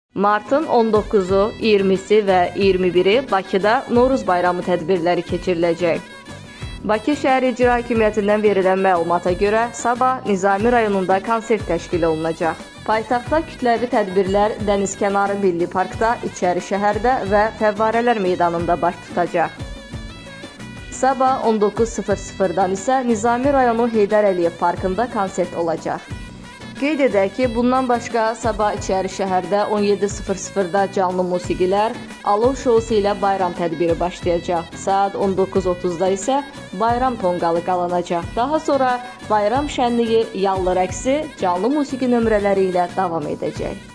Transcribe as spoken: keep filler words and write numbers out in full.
Martın on doqquzu, iyirmisi və iyirmi biri Bakıda Novruz bayramı tədbirləri keçiriləcək. Bakı Şəhər İcra Hakimiyyətindən verilən məlumata görə sabah Nizami rayonunda konsert təşkil olunacaq. Paytaxtda kütləvi tədbirlər Dənizkənarı Milli Parkda, İçəri şəhərdə və Fəvvarələr meydanında baş tutacaq. Sabah on doqquz sıfır sıfırdan isə Nizami rayonu Heydər Əliyev Parkında konsert olacaq. Qeyd edək ki, bundan başqa sabah İçəri şəhərdə on yeddi sıfır sıfırda canlı musiqilər, alov şousu ilə bayram tədbiri başlayacaq. Saat on doqquz otuzda isə bayram tonqalı qalanacaq. Daha sonra bayram şənliyi, yallı rəqsi, canlı musiqi nömrələri ilə davam edəcək.